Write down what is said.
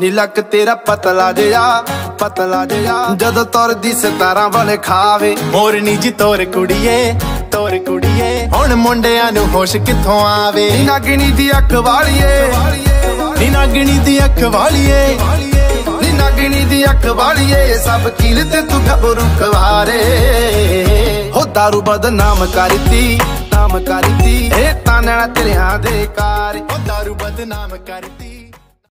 ਨੀ ਲੱਕ ਤੇਰਾ ਪਤਲਾ ਜਿਹਾ ਜਦੋਂ ਤੁਰਦੀ ਸਿਤਾਰਾਂ ਵਾਲੇ ਖਾਵੇ। ਮੋਰਨੀ ਜੀ ਤੋਰ ਕੁੜੀਏ ਹੁਣ ਮੁੰਡਿਆਂ ਨੂੰ ਹੋਸ਼ ਕਿੱਥੋਂ ਆਵੇ। ਨੀ ਨਾਗਣੀ ਦੀ ਅੱਖ ਵਾਲੀਏ ਨੀ ਨਾਗਣੀ ਦੀ ਅੱਖ ਵਾਲੀਏ ਨੀ ਨਾਗਣੀ ਦੀ ਅੱਖ ਵਾਲੀਏ ਸਭ ਕੀਲ ਤੇ ਤੂੰ ਗੱਭਰੂ ਖਵਾਰੇ। ਹੋ ਦਾਰੂ ਬਦਨਾਮ ਕਰਤੀ ਇਹ ਤਾਂ ਨੈਣਾ ਤੇਰਿਆਂ ਦੇ ਕਾਰ। ਦਾਰੂ ਬਦਨਾਮ ਕਰਤੀ।